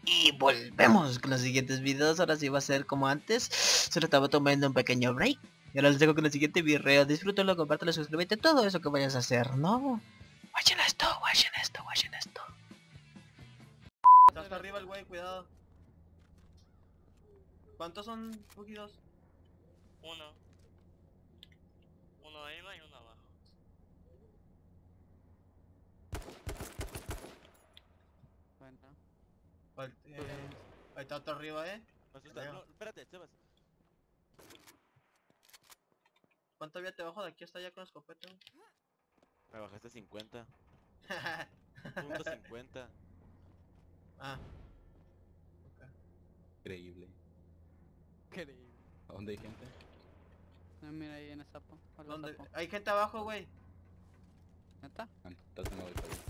Y volvemos con los siguientes videos. Ahora sí va a ser como antes. Solo estaba tomando un pequeño break. Y ahora les dejo con el siguiente video. Disfrútalo, compártelo, suscríbete, todo eso que vayas a hacer, ¿no? Watchen esto, watchen esto, watchen esto. Está hasta arriba el güey, cuidado. ¿Cuántos son bugidos? Uno. Uno arriba y uno abajo. Bueno, Ahí está otro arriba, No, espérate, Sebas. ¿Cuánto había te bajo de aquí hasta allá con la escopeta? Me bajaste 50. Punto 50. Ah, Increíble. increíble. ¿A dónde hay gente? No, mira ahí en el sapo. Hola, ¿dónde? sapo. Hay gente abajo, güey. ¿Neta? Ah, entonces no voy para allá.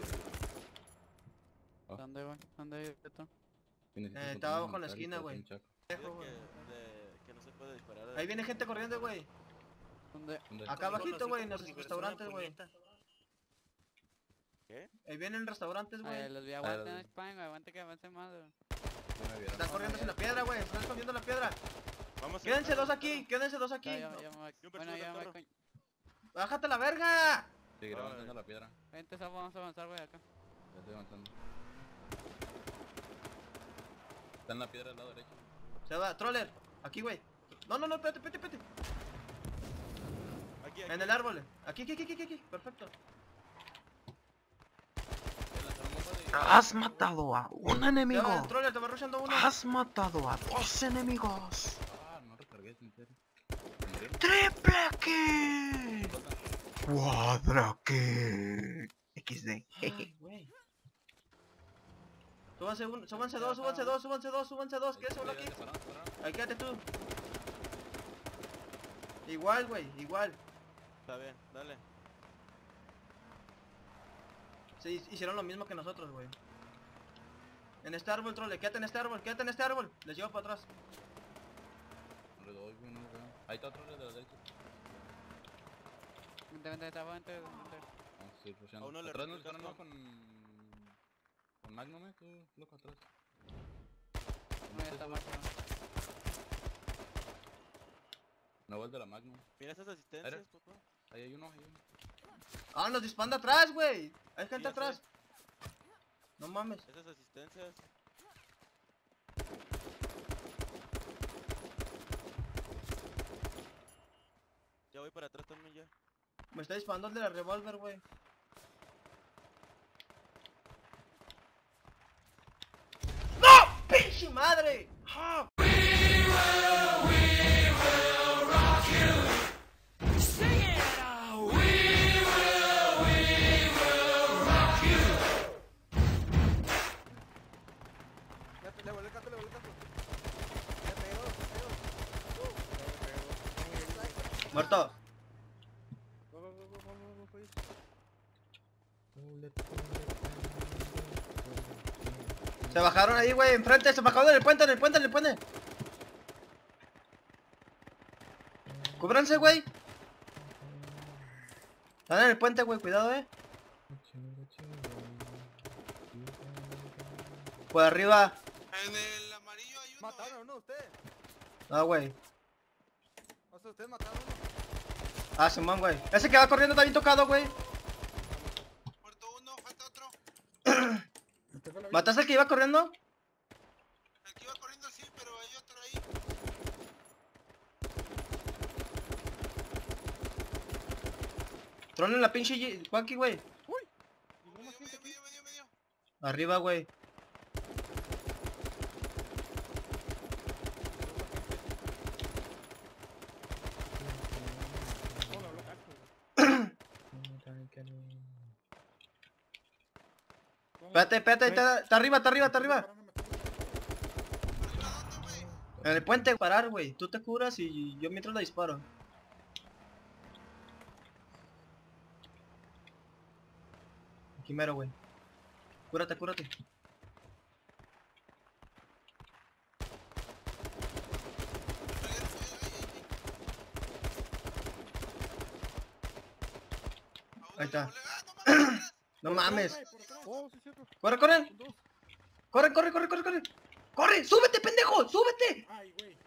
Oh. ¿Dónde, güey? ¿Dónde hay esto? Está abajo en la esquina, güey. Dile que no se puede disparar. Ahí viene gente corriendo, güey. ¿Dónde? Acá abajito, güey, en los restaurantes, güey. ¿Qué? Ahí vienen restaurantes, Ay, güey. los vi aguanten en España, güey. Aguante que avance más, güey. No me vieron. Están corriendo hacia la piedra, güey. Están escondiendo la piedra. Vamos a Quédense buscar dos el aquí, quédense dos aquí. Ya me voy. Yo Bueno, persigo ya al me perro. voy. ¡Bájate la verga! Seguiré avanzando la piedra. Vente, sapo, vamos a avanzar, güey, acá. Ya estoy avanzando. Está en la piedra del lado derecho. Se va, troller. Aquí, güey. No, espérate, espérate. Aquí. En el árbol. Aquí. Perfecto. Has matado a un enemigo. Se va, el troller, te va rushando uno. Has matado a 2 enemigos. Ah, no recargué, sin serio. ¿Se murieron? ¡Triple kill! ¡Cuadra kill! XD. Ay, güey. Súbanse dos. Quédense uno aquí. Ahí quédate tú. Igual, güey, igual. Está bien, dale. Sí, hicieron lo mismo que nosotros, güey. En este árbol, trole, quédate en este árbol. Les llevo para atrás. No le doy, güey, no lo veo. Ahí está otro de la derecha. Vente, sapo, vente. Vamos a seguir rusheando. A uno le Atrás rompió nos el disparan casco. con Magnum, tú, loco, atrás. No, ya está muerto. No vuelve la Magnum. Mira esas asistencias, papá. Ahí hay uno. Ah, nos disparan de atrás, güey. Hay gente ya atrás. sé. No mames. Esas asistencias. Ya voy para atrás también ya. Me está disparando el de la revólver, güey. ¡No! ¡Pinche madre! ¡Ah! Muerto. Se bajaron ahí, güey, enfrente, se bajaron en el puente. Cúbranse, güey. Están en el puente, güey, cuidado, Por arriba. En el amarillo hay uno. ¿Mataron uno ustedes? No, güey. O sea, ustedes mataron uno. Ah, Simón, güey. Ese que va corriendo está bien tocado, güey. Muerto uno, falta otro. ¿Mataste al que iba corriendo? El que iba corriendo sí, pero hay otro ahí. Tronen la pinche Joaquín, güey. Medio. Arriba, güey. Espérate, está arriba. En el puente, parar, güey. Tú te curas y yo mientras la disparo. Aquí mero, güey. Cúrate. Ahí está. No mames. Oh, sí, cierto. Corre. Corre, corre, corre, corre, corre. ¡Corre! ¡Súbete, pendejo! ¡Súbete! Ay, güey.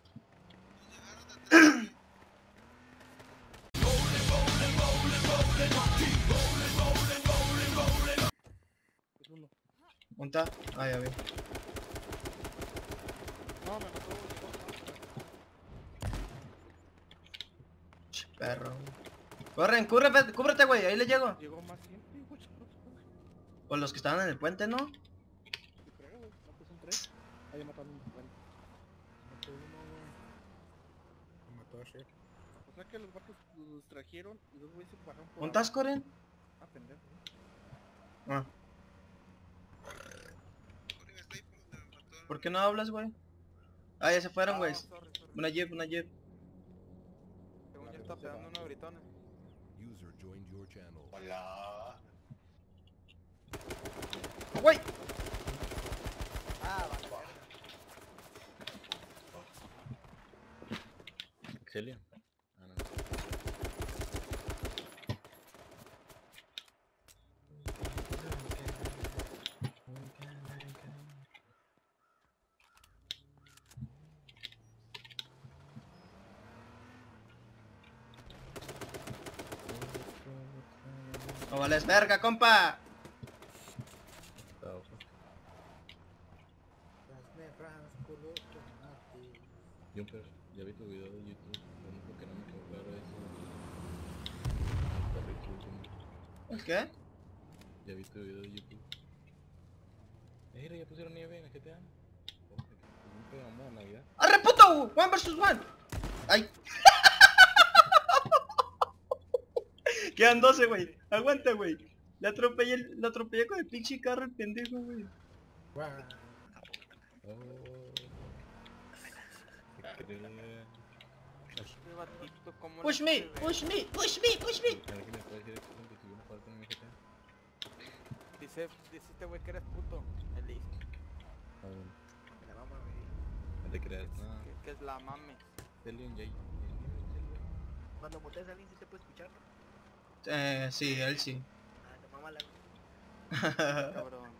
¿Monta? Ah, ya vi. No, me mató. Perro. Corren, cúbrete, güey, ahí le llego. Llegó más gente, güey. Por los que estaban en el puente, ¿no? Yo creo, güey. No, pues son 3. Ahí mataron un bueno. Mató uno, güey. Mató a Chef. O sea que los vatos los trajeron y los güeyes se bajaron por ¿Montas, Coren? Ah, pendejo. Ah. Corren, está ahí por donde me mató. ¿Por qué no hablas, güey? Ah, ya se fueron, güey. Sorry. Una jeep, una jeep. Según yo está pegando unos gritones. User joined your channel. Hola. ¡Güey! Ah, vale. Excelia. Ah, no. ¡No vales verga, compa! Está ojo. Las negras color tomate. Jumper, ya vi tu video de YouTube. Lo único que no me quedó claro es el perrito último. ¿El qué? Ya vi tu video de YouTube. Mira, ya pusieron nieve en el GTA. Oh, un programa de Navidad. ¡Arre, puto! ¡One versus one! ¡Ay! Quedan 12, güey. Aguanta, güey. Le atropellé con el pinche carro el pendejo, güey. Oh. ¿Qué crees? Este batito, ¿cómo Push le me, hace, güey? push me, push me, push me. ¿Alguien me puede decir que estuvieron jugando con mi GTA? Dice este güey que eres puto. Él dice Ah, bueno. La mamá, güey. No te creas, no. que es la mame. Celion Jay. Cuando muteas a alguien, ¿sí te puede escuchar? Sí, él sí. Ah, te mama la... Cabrón.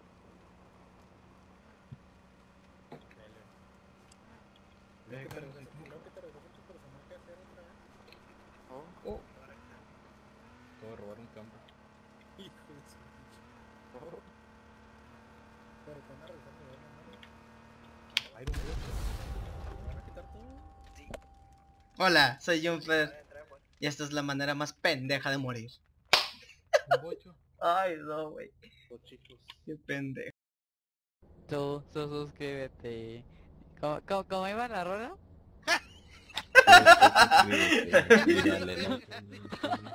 Creo que te regresó tu personaje a hacer otra vez. Oh. Oh, Acabo de robar un campo. Hijo de su pinche. Pero te van a revisar mi buena madre. Iron Man. ¿Me van a quitar todo? hola, soy Jumper. Y esta es la manera más pendeja de morir. Un bocho. Ay, no, güey. Los chicos. Qué pendejo. Suscríbete. ¿Cómo iba la rola? Dale, ¿no?